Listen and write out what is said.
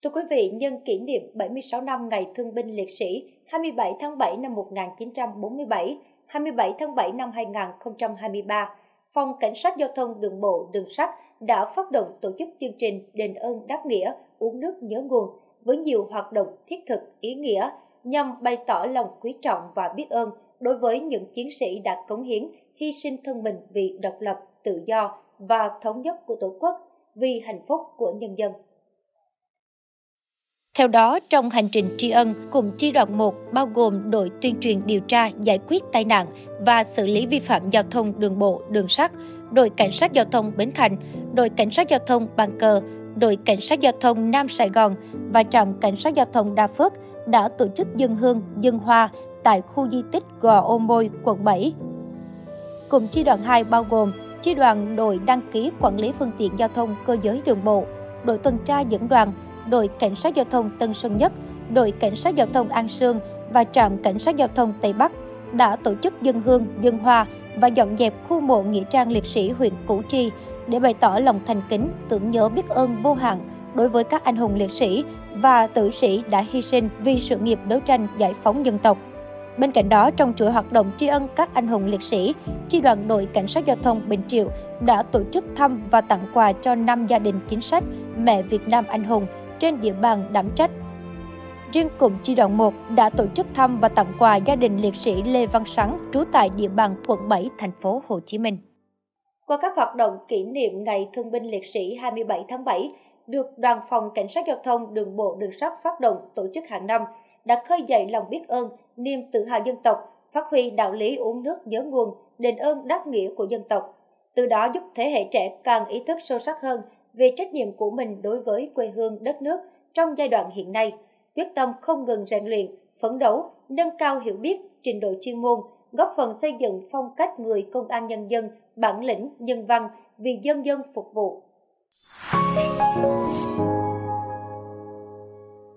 Thưa quý vị, nhân kỷ niệm 76 năm Ngày Thương binh Liệt sĩ 27 tháng 7 năm 1947, 27 tháng 7 năm 2023, Phòng Cảnh sát Giao thông Đường bộ Đường sắt đã phát động tổ chức chương trình đền ơn đáp nghĩa uống nước nhớ nguồn với nhiều hoạt động thiết thực, ý nghĩa nhằm bày tỏ lòng quý trọng và biết ơn đối với những chiến sĩ đã cống hiến, hy sinh thân mình vì độc lập, tự do và thống nhất của Tổ quốc, vì hạnh phúc của nhân dân. Theo đó, trong hành trình tri ân, cụm chi đoàn 1 bao gồm đội tuyên truyền điều tra, giải quyết tai nạn và xử lý vi phạm giao thông đường bộ, đường sắt, đội cảnh sát giao thông Bến Thành, đội cảnh sát giao thông Bàn Cờ, đội cảnh sát giao thông Nam Sài Gòn và trạm cảnh sát giao thông Đa Phước đã tổ chức dâng hương, dâng hoa tại khu di tích Gò Ô Môi, quận 7. Cụm chi đoàn 2 bao gồm chi đoàn đội đăng ký quản lý phương tiện giao thông cơ giới đường bộ, đội tuần tra dẫn đoàn, đội cảnh sát giao thông Tân Sơn Nhất, đội cảnh sát giao thông An Sương và trạm cảnh sát giao thông Tây Bắc đã tổ chức dâng hương, dâng hoa và dọn dẹp khu mộ nghĩa trang liệt sĩ huyện Củ Chi để bày tỏ lòng thành kính, tưởng nhớ biết ơn vô hạn đối với các anh hùng liệt sĩ và tử sĩ đã hy sinh vì sự nghiệp đấu tranh giải phóng dân tộc. Bên cạnh đó, trong chuỗi hoạt động tri ân các anh hùng liệt sĩ, chi đoàn đội cảnh sát giao thông Bình Triệu đã tổ chức thăm và tặng quà cho 5 gia đình chính sách mẹ Việt Nam anh hùng trên địa bàn đảm trách. Riêng cụm chi đoàn 1 đã tổ chức thăm và tặng quà gia đình liệt sĩ Lê Văn Sắn trú tại địa bàn quận 7, thành phố Hồ Chí Minh. Qua các hoạt động kỷ niệm Ngày Thương binh Liệt sĩ 27 tháng 7 được Đoàn phòng Cảnh sát Giao thông Đường bộ Đường sắt phát động tổ chức hàng năm, đã khơi dậy lòng biết ơn, niềm tự hào dân tộc, phát huy đạo lý uống nước nhớ nguồn, đền ơn đáp nghĩa của dân tộc. Từ đó giúp thế hệ trẻ càng ý thức sâu sắc hơn về trách nhiệm của mình đối với quê hương đất nước trong giai đoạn hiện nay, quyết tâm không ngừng rèn luyện, phấn đấu, nâng cao hiểu biết, trình độ chuyên môn, góp phần xây dựng phong cách người công an nhân dân, bản lĩnh, nhân văn, vì dân dân phục vụ.